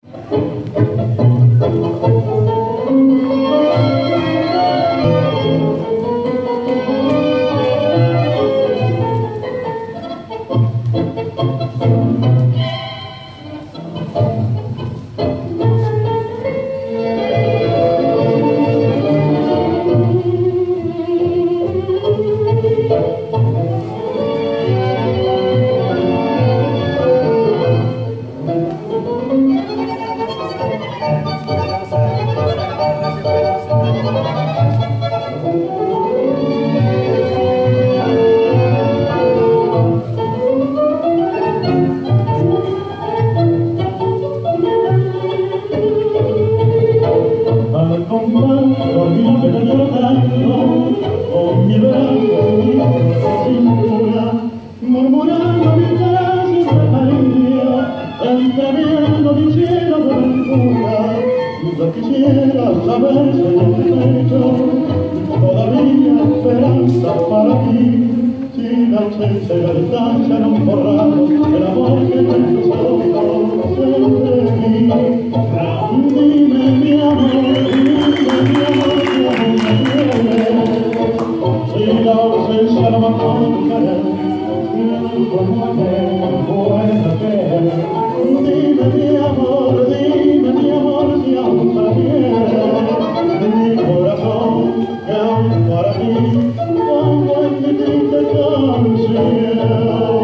Murmurando mi clase de María, entreviendo mi cielo de ventura, yo quisiera saber si en tu pecho todavía esperanza para ti, si la ausencia y la distancia no han borrado el amor que te empezó entre mí. Dime mi amor, si la ausencia no va a conquistar. Dime mi amor, si aún también mi corazón que aún para ti pongo en mi triste canción.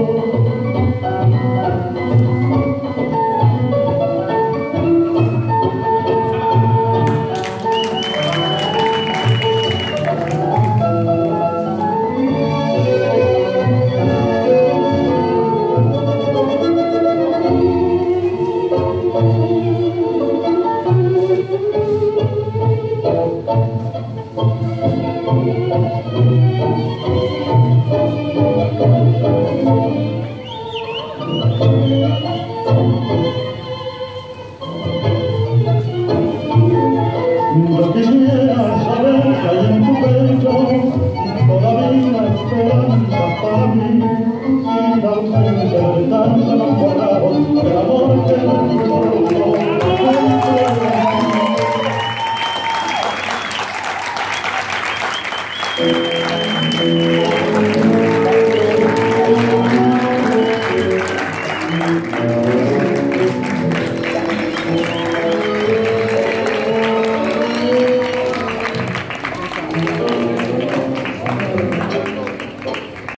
Yo quisiera saber si hay en tu pecho todavía esperanza para mí, si la ausencia de distancia no han borrado el amor que me